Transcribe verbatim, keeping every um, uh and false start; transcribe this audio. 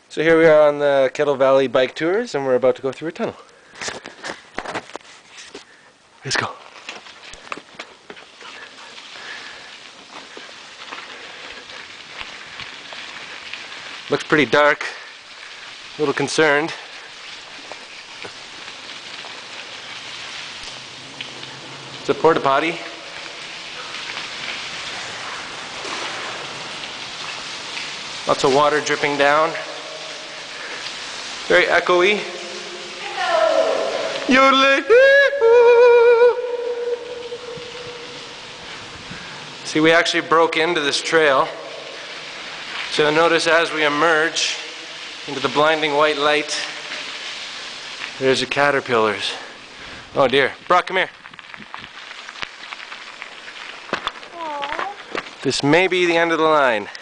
So here we are on the Kettle Valley bike tours, and we're about to go through a tunnel. Let's go. Looks pretty dark. A little concerned. It's a porta potty. Lots of water dripping down. Very echoey. Yodeling. See, we actually broke into this trail. So notice as we emerge into the blinding white light, there's the caterpillars. Oh dear. Brock, come here. Aww. This may be the end of the line.